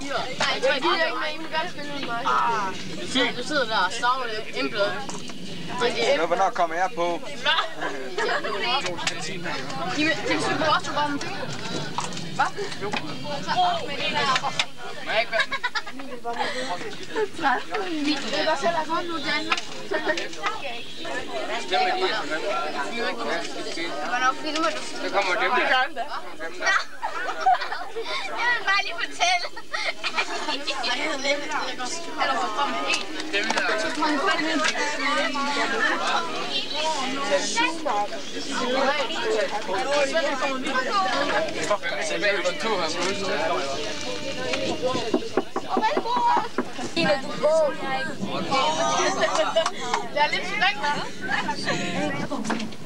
Nej, jeg gider ikke med. I må gerne spille med mig. Du sidder der og savner det indblød. Hvornår kommer jeg på? Det skulle også gå om penge. Hvad? Jo. Nej, hvad? Det er bare selv at komme nu, Danmark. Hvornår filmer du? Så kommer dem der. Jeg vil bare lige fortælle. Eller hvor kommer en? Dem der. Så kommer man fandme ind. Ina, du går. Det er lidt strengt, hva'?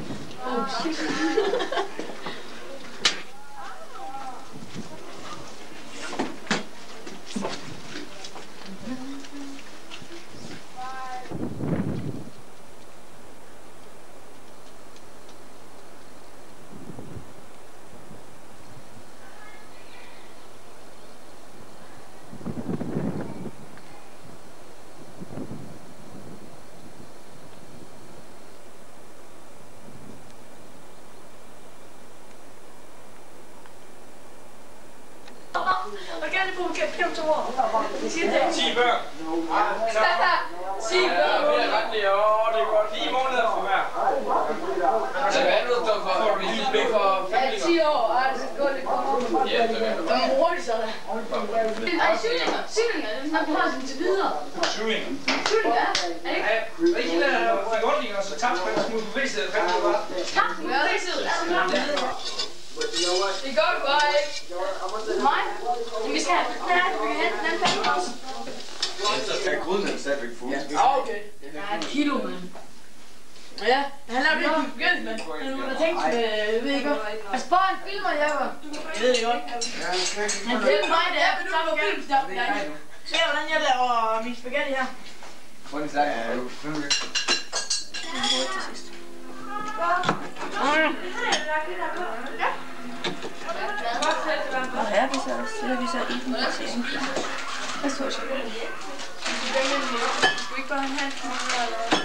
Og gerne på gennem 2 år. 10 bør. 10 bør. Det er godt. 9 måneder for hver. Så hvad er det, du står for? Får du lige blik for 10 år. Ej, det skal gå lidt godt. Ja, det er det. Hvor hurtigt så der. Ej, syvninger. Syvninger. Den har sådan til videre. Syvninger. Syvninger, ja. Ikke? Ikke der fagåndninger, så tabspil, smule bevægelser, hvad det var? Tabspil, bevægelser. Det gør du bare ikke. Mig? Vi skal have den pause. Så skal gryden den stadigvæk fuld. Ja, okay. Det er 1 kilo, mand. Ja, han lavede det på begyndelsen, mand. Han var da tænkt med, jeg ved ikke hvad. Altså, bare han filmer, Jacob. Jeg ved det godt. Han filmer mig, det er på samme filmstop. Se, hvordan jeg laver min spaghetti her. Prøv lige sagt, ja, du filmer ikke. Og her vi så sætter vi så i den her ting. Hvad så så? Du ikke bare have en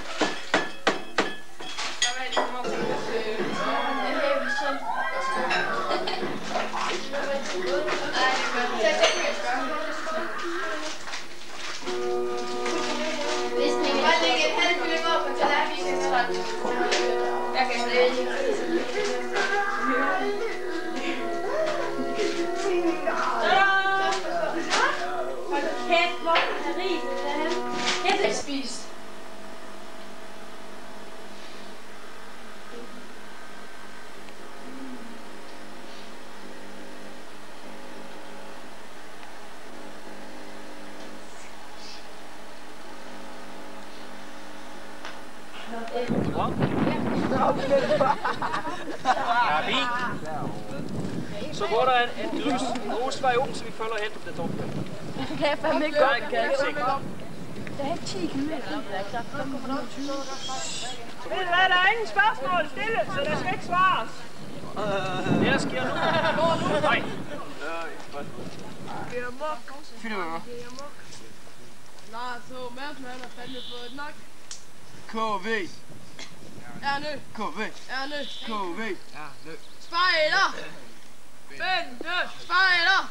Bare lægge en halv kylling over på tallerkenen. Jeg kan slet kæft, hvor er rig derhen. Jeg har ikke spist. Så går der en grus, grusvej åben, så vi følger hen til toppen. Det kan jeg fandme ikke godt. Det er ikke 10 km. Det er klart 25. Ved du hvad, der er ingen spørgsmål stille, så der skal ikke svares. Det der sker nu. Nej. Det er mok. Fylder vi mig. Nej, så Mærsen han har fandme fået nok. KV. Erne. KV. Erne. KV. Spejder. Bente. Spejder.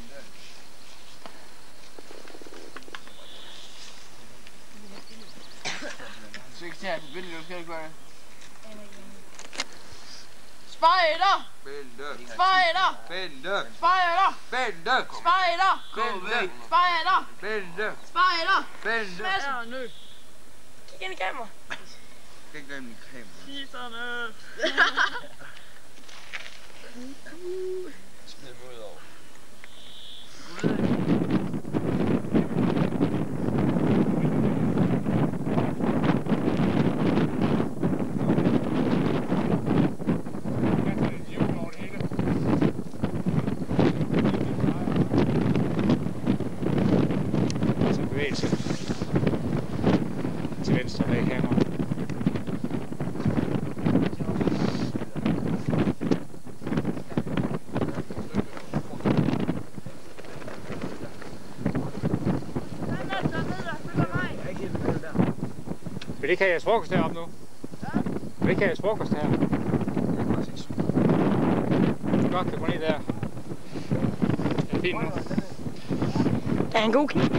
Sekretær, vil du skal gøre det? Spejder. Bente. Spejder. Bente. Spejder. Bente. Spejder. KV. Spejder. Bente. Spejder. Bente. Erne. Kig ind i kamera. Jeg kan ikke glemme min kamera. Kisserne. Smid mig ud over. Til venstre bag kameraet. vi ikke have jeres frokost heroppe nu? Vil vi ikke have jeres frokost her? Godt, kan gå ned der. Det er fint nu. Er han god kig?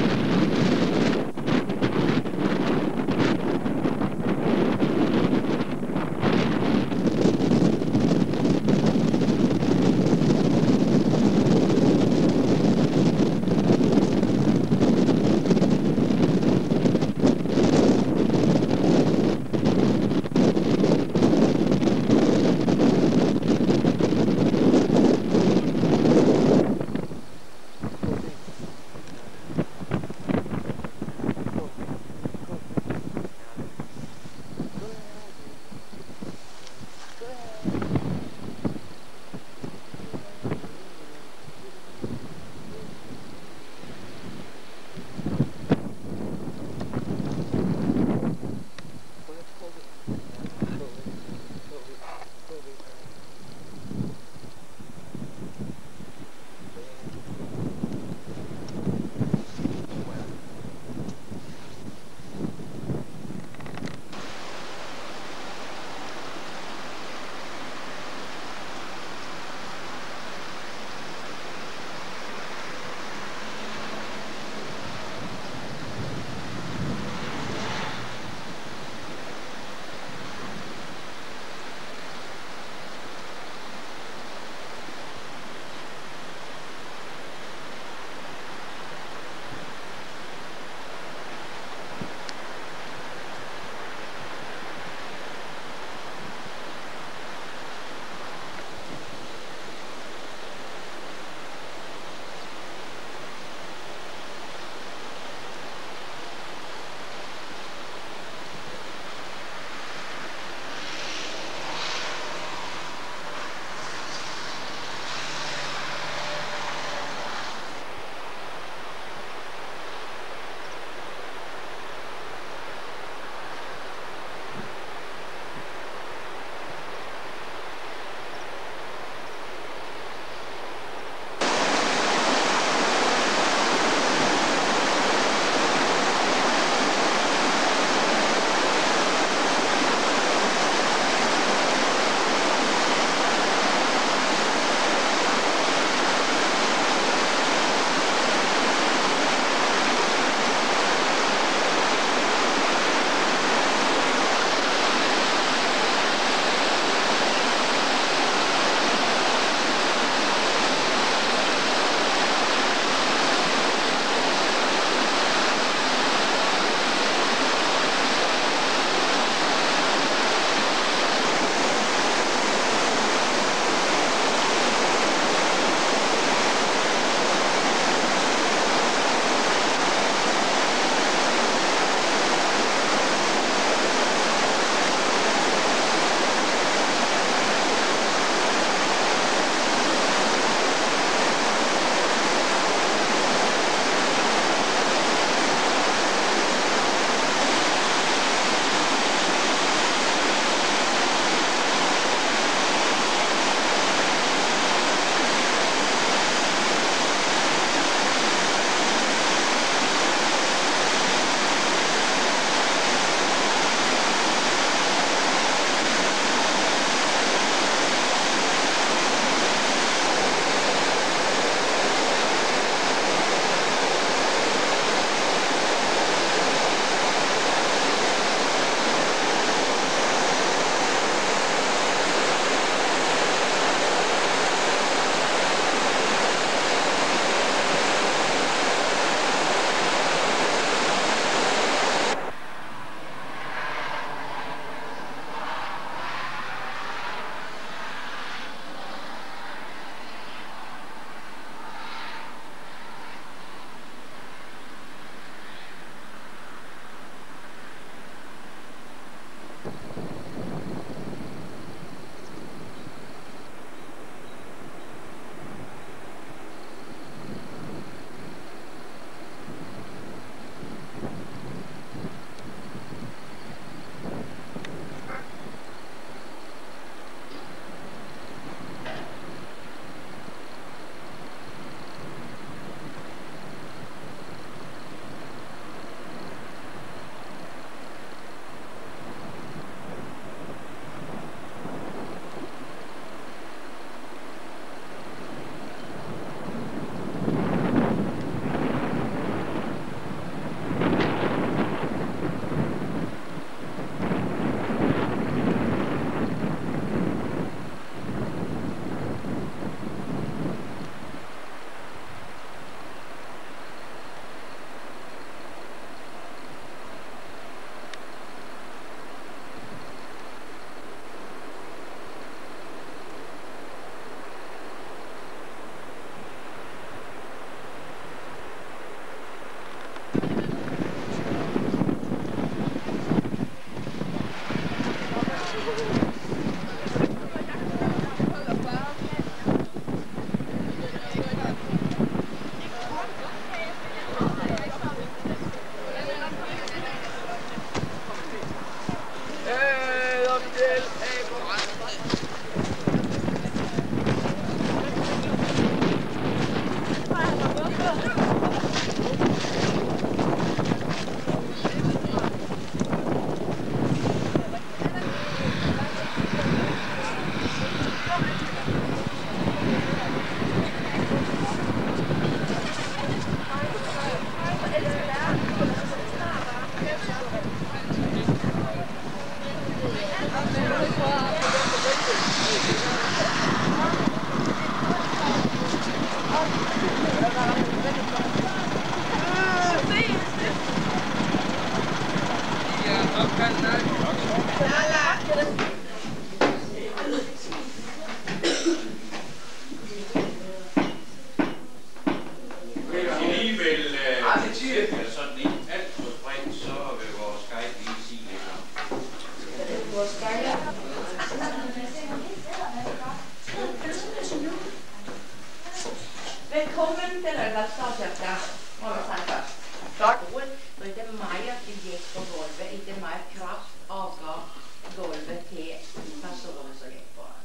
Yhtälöllä saattaa olla Tak. och inte Maja till gäst på golvet, inte Maja kraft avgav golvet till personen som gick på.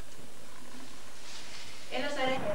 Eller så är det...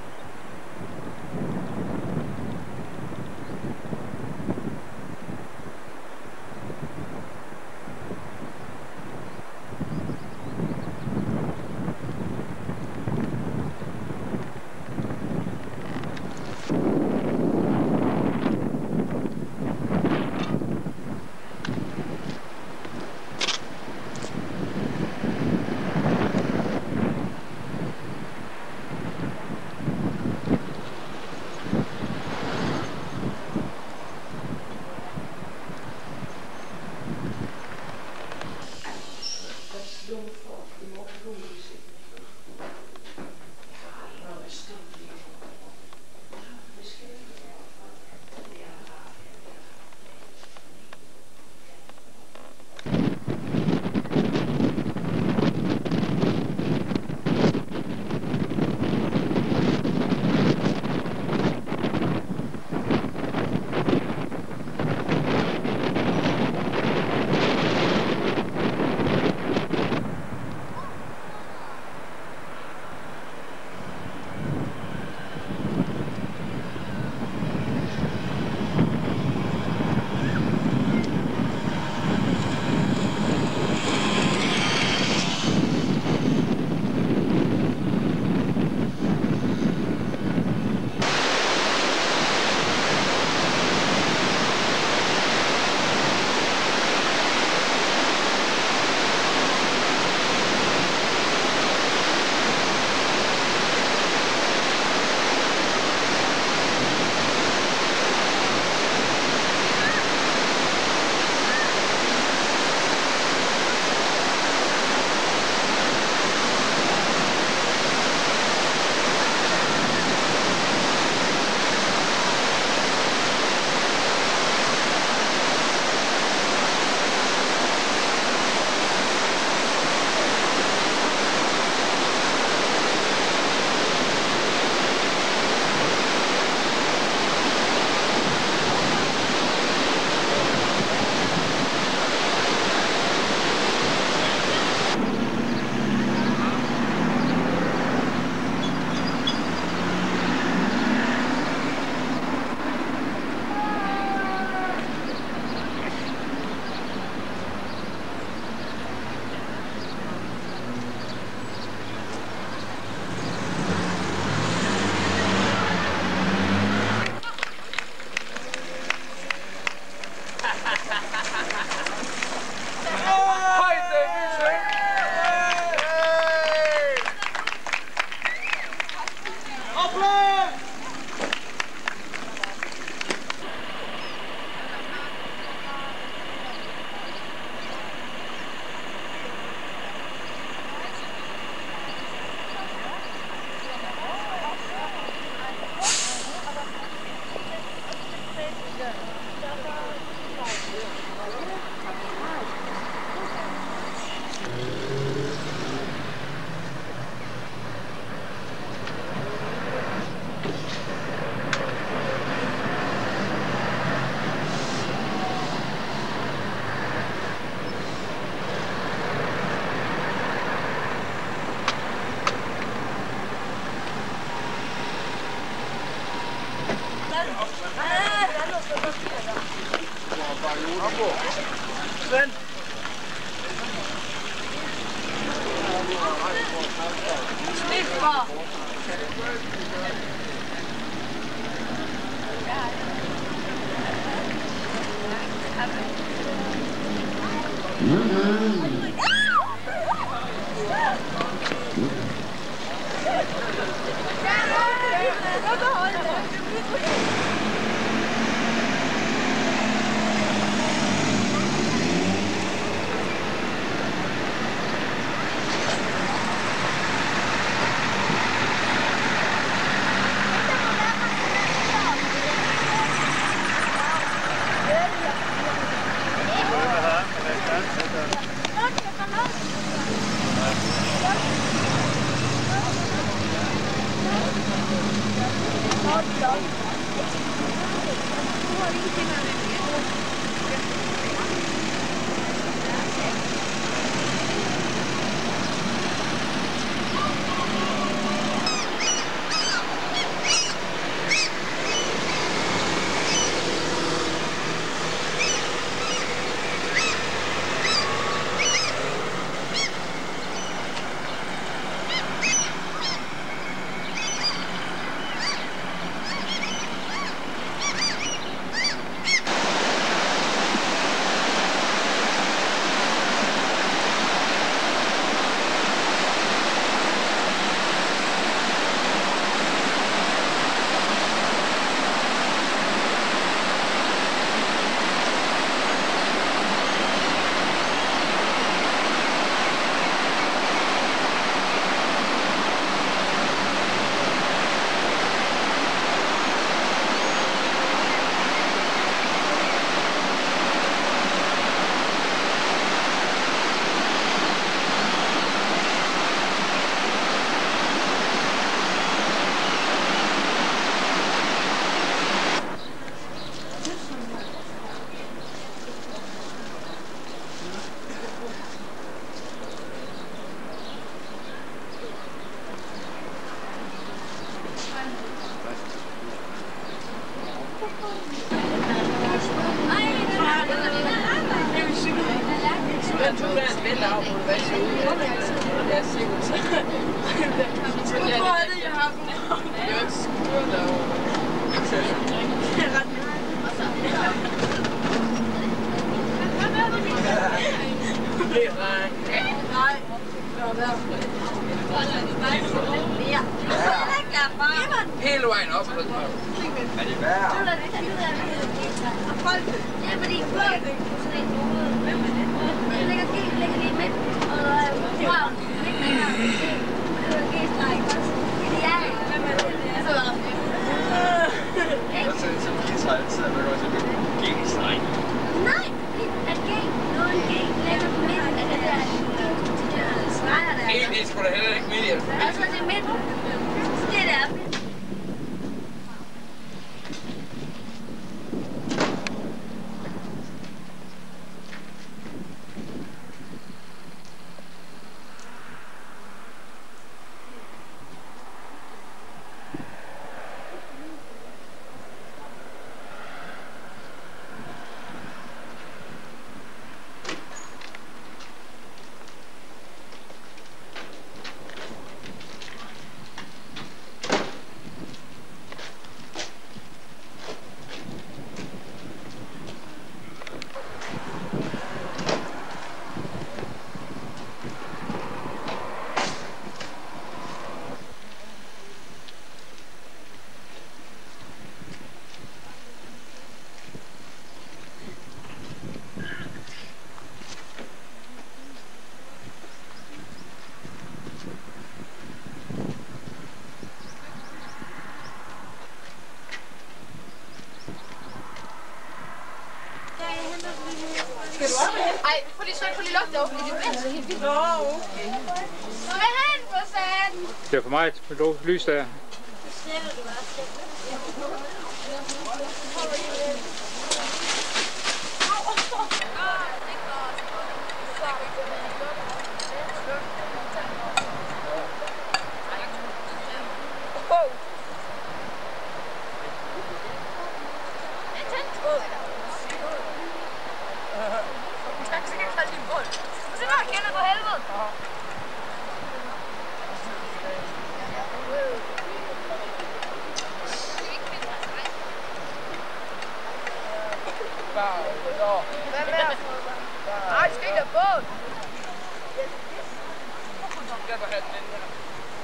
Svend! Slipper! Hold on. Hele vejen op. Er det værd? Ja, fordi folk lægger lige midt, og røven lidt længere. G-streg også. Genialt. Hvad så er det som G-streg? Så er det også en G-streg. Nej, at G, noget G, lægger på midten af det der streger der. G, det er sgu da heller ikke midt. Altså, det er midten. Det er der. Ej, prøv lige at lugte det over, fordi det bliver så helt vildt. Nå, okay. Nå, hvad er han på sanden? Det er for meget lys der. Hvad med at få dig? Ej, det skal ikke have båd. Jeg vil have den inde her.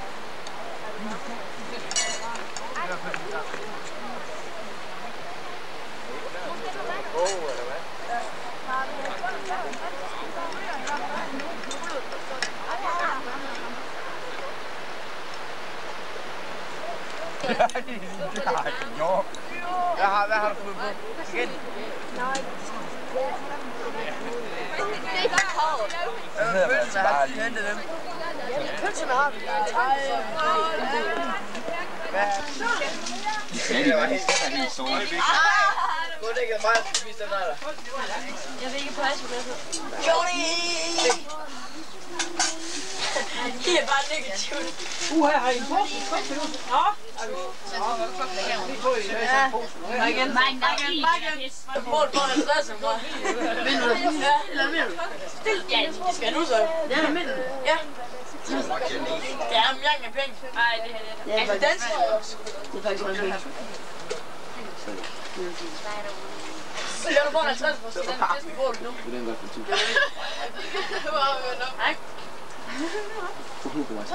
Eller hvad? Jo. Hvad har du fået på? Igen? Nej. Det er ikke koldt. Pølser, har du hentet dem? Ja, pølserne har vi. Hvad? Det var helt sort. Gå det ikke meget, hvis den er der. Jeg vil ikke passe på det. Johnny! Det er bare negativt. Her har I en pose. Nå. Ja, igen. Mål på 50 eller hvad? Vinder du? Ja, eller vinder du? Ja, det skal nu så. Ja, vinder du? Ja. Ja, men jeg har penge. Nej, det her det. Altså, den skal jeg også. Det er faktisk meget penge. Så laver du på 50 for, så den næsten får du nu. Det er den, der er for 10. Nej. Du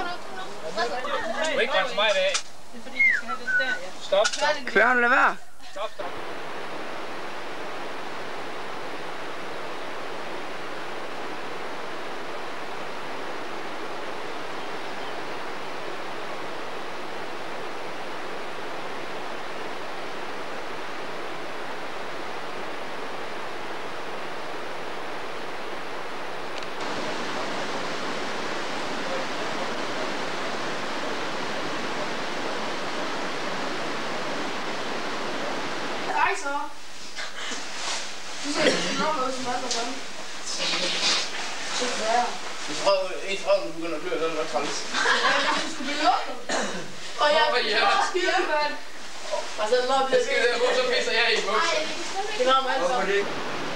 ikke grønt så meget af. Stop. Kværn, lad være. Stop. En frød, du begynder at bløde, så er det nok træls. Og jeg har skidevand. Og så lov til at skide. Så pisser jeg i bukser. Det var mig altså.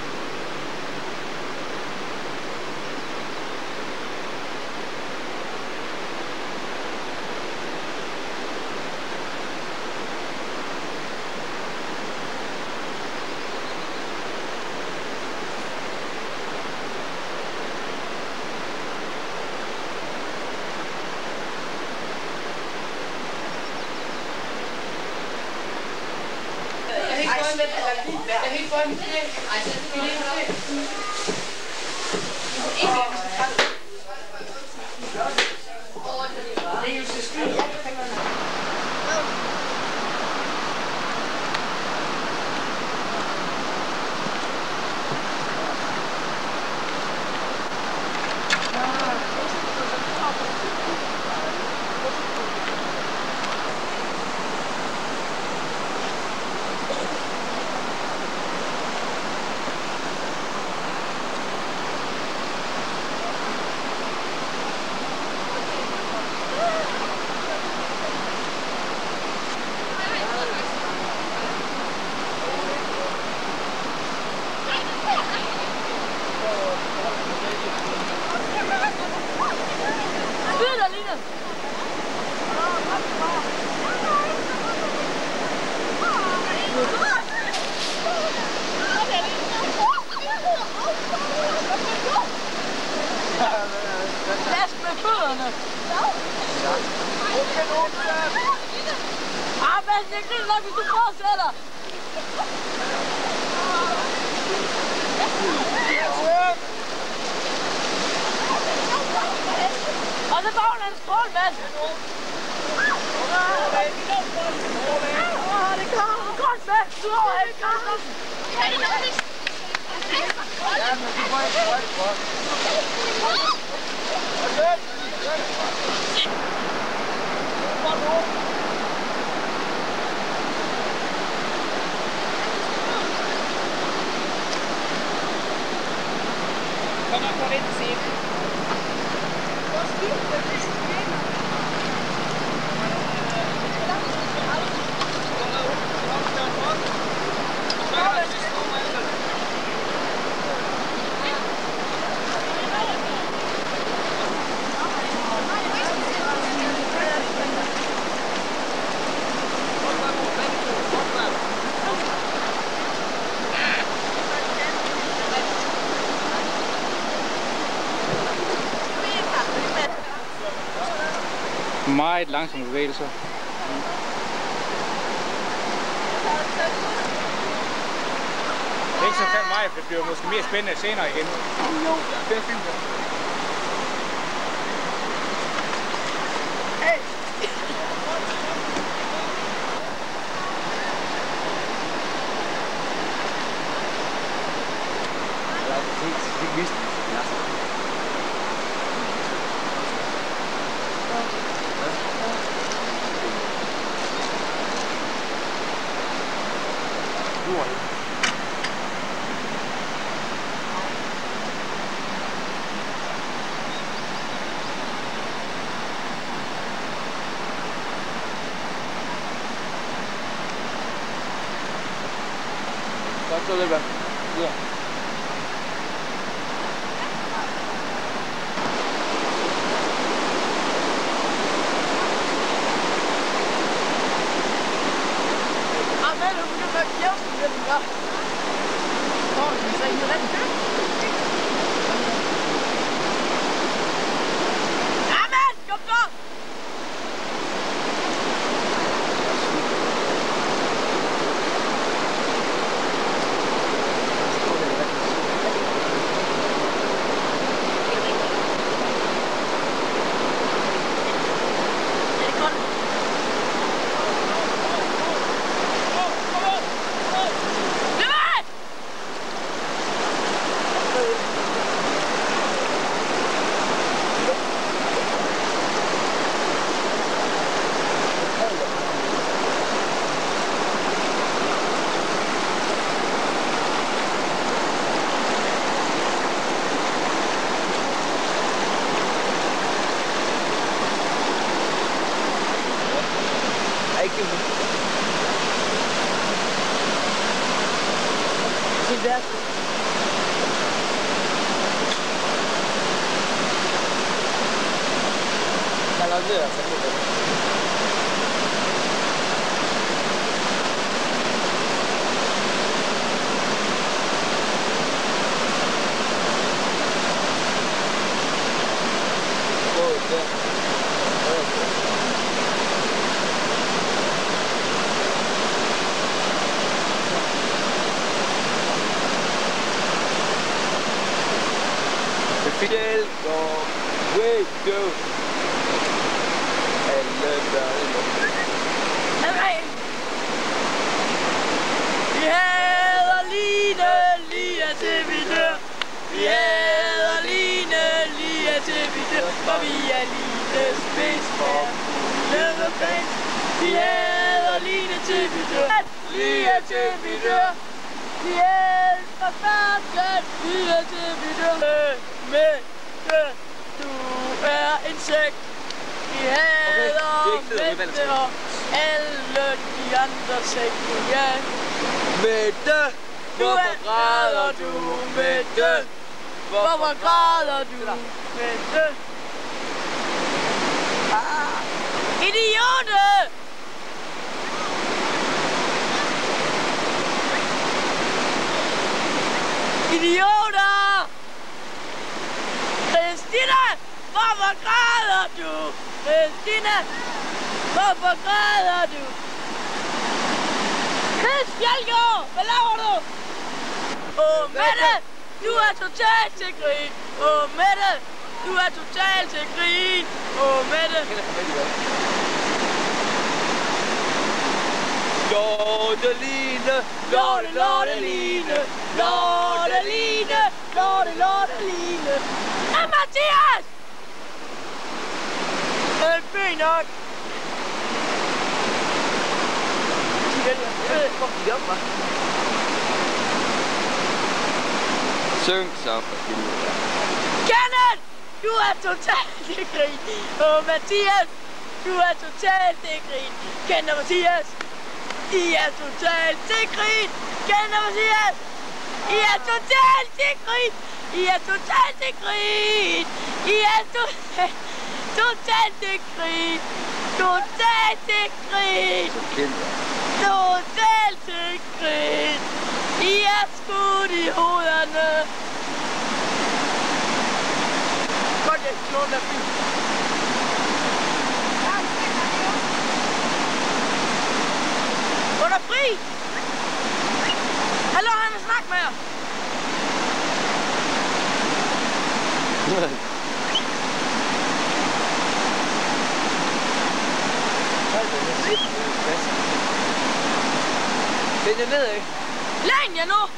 Jeg er helt fucking fri. Ej, så er det det er jo så skyldt. Plads med fødderne. Ah, men det griner nok, hvis du fortsætter. Og så går den strål, mand. Det kommer godt, mand. Du har ikke godt. Ja, men du får ikke højt for. Kom og gå ind og se det. Meget langsomme bevægelser. Det er ikke så fandme meget, for det bliver måske mere spændende senere igen. Jo, det er fint. Hey! Det vidste jeg. dur. Godt så lidt, ja. Fidel og Wado. Alle børnene. Alright. Vi hader Line, lige til vi dør. Vi hader Line, lige til vi dør. For vi er Lines spidsfor fuglede fans. Vi hader Line til vi dør. Lige til vi dør. Vi elsker færden, lige til vi dør. Mette, du er en sæk. Vi hader Mette og alle de andre sække, ja. Mette, hvorfor græder du, Mette? Hvorfor græder du, Mette? Idiote! Idioter! Christina! Hvorfor græder du? Christina! Hvorfor græder du? Chris Fjeldgaard! Hvad laver du? Mette! Du er totalt til grin! Mette! Du er totalt til grin! Mette! Lorteline! Lorteline! Lorteline! Lorteline! Ja, Mathias! Det er fint nok. Syng så for helvede. Kenneth! Du er totalt til grin! Mathias! Du er totalt til grin! Kenneth og Mathias! I er totalt til grin! Kenneth og Mathias! I er totalt til grin! I er totalt til grin! I er totalt til grin! Totalt til grin! Totalt til grin! I er skudt i hovederne! Godt, jeg slår den der bil. Hun er fri! Hallo, han vil snakke med jer! Den er ned, ikke? Læn jer nu!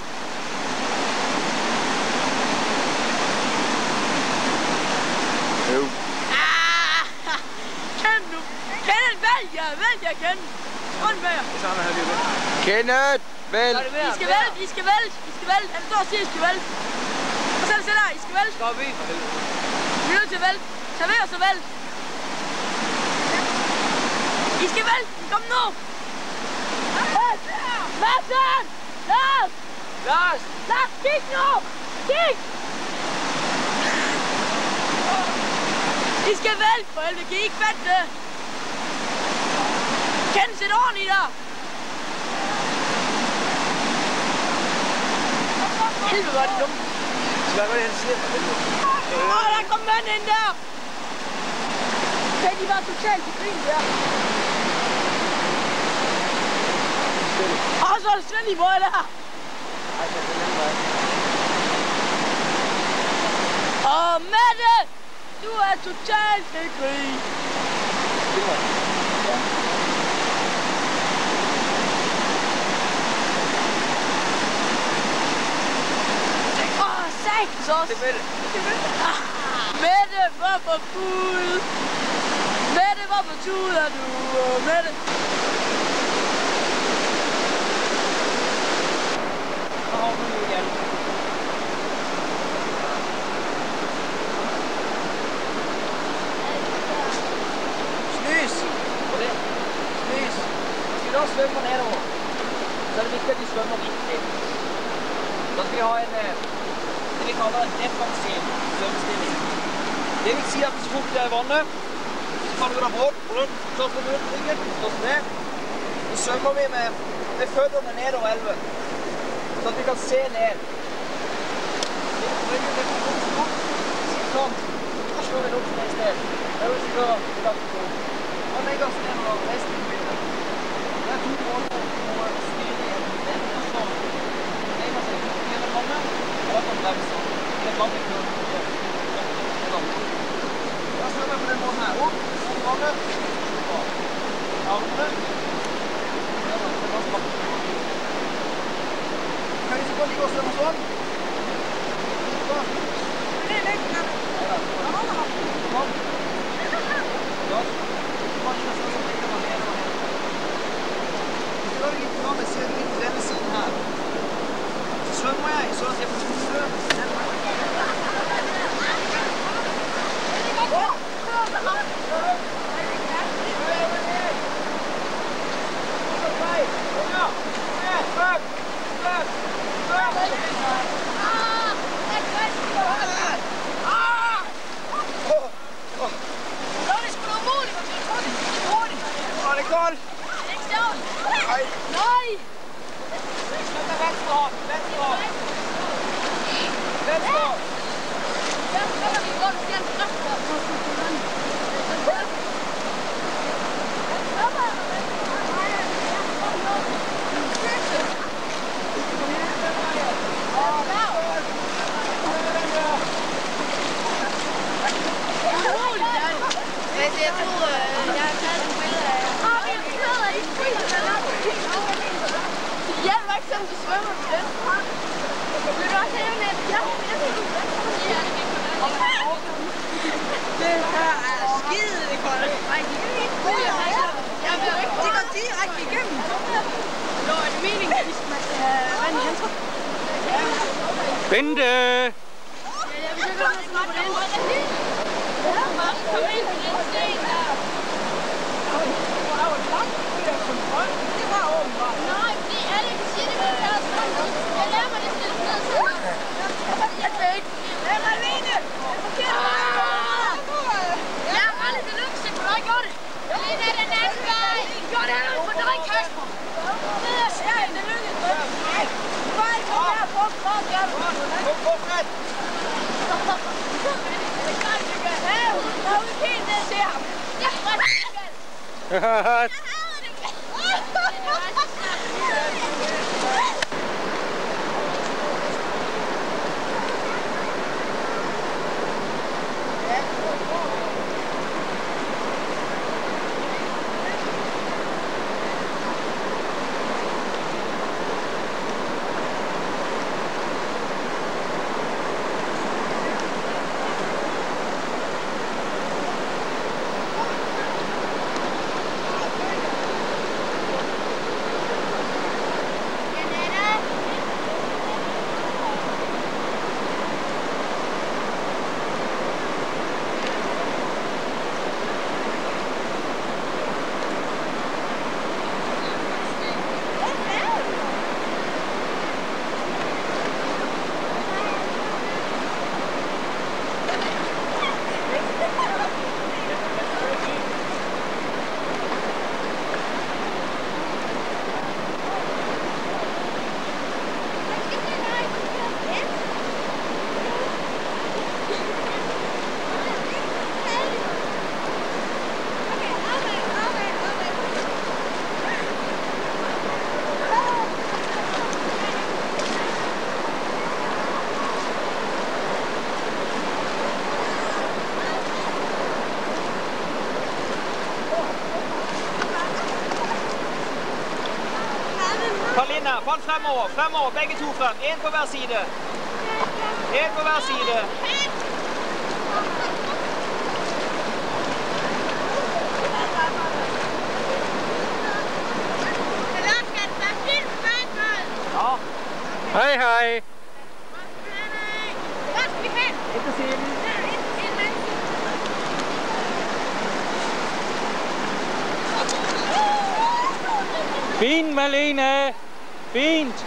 Jo. Kend nu! Kenneth, vælg jer, Kenneth! Rundt med jer! Kenneth! Vælg. I skal vælte, I skal vælte, I skal vælte. Han står og siger, I skal vælte. Og så er det der, I skal vælte. Stop i. Vi er nødt til at vælte. Server og så vælte. I skal vælte. Kom nu. Martin! Lars! Lars! Lars, kig nu! Kig! I skal vælte, for helvede. Kan I ikke fatte det? Kan I sætte ordentligt der? Helvede, hvor er det dumt. Hvad var det, han siger? Der kom vand ind der! Okay, de var totalt i grin der. Så er det Svend i brød der! Og Mette! Du er totalt i grin! Det er Mette. Mette, hvorfor fuld? Mette, hvorfor tuder du? Mette. Snys! Snys! Skal du også svømme nedover? Så er det vigtigt, at de svømmer rigtigt. Så skal vi have en... det vi kalder en defensiv svømmestilling. Det vil si at så fort du er i vannet, så kan du gå rundt, så skal du rundt ryggen, så ned. Så svømmer vi med fødderne ned over elven, så at vi kan se ned. Ryggen er på sånn, så slår vi opp ned i sted. Der vil vi gå langt på. Og legger oss ned og resten i bildet. Det er 2 måter å styre igjen. Det er sånn. Legger oss gjennom vannet. Og på bremsen. Det er mange kurver. Da svømmer jeg på den måten her. Opp, vannet. Armene. Kan vi så godt ligge og svømme sånn? Det er lenge. Kom. Godt. Kom inn og så ligger man ned og ned. Hvis du har litt vannet, ser du litt på denne siden her. Så svømmer jeg, så at jeg får svømme. Bente! Karolina, fald fremover, fremover, begge to frem. En på hver side. En på hver side. Ja. Hej, hej. Hvor skal vi hen? Ikke til siden. Fint, Malene. Fint.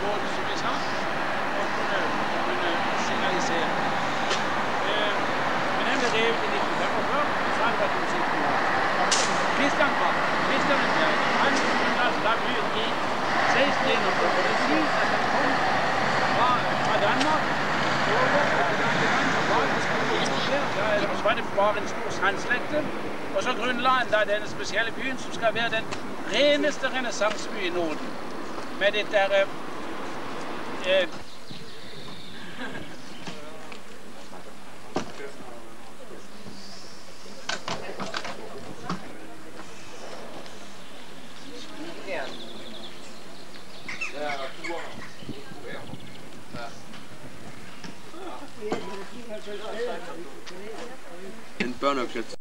måte som vi sa, og kunne signalisere. Men den ble revet i 1945, så hadde det vært utsiktlig. Kristian Berg, han kunne altså da byen i 1641, og det sies at han kom fra Danmark, så var det bare en stor sandslekte, og så grunnla han da denne spesielle byen, som skal være den reneste renessanseby i Norden, med det der En børneopsats.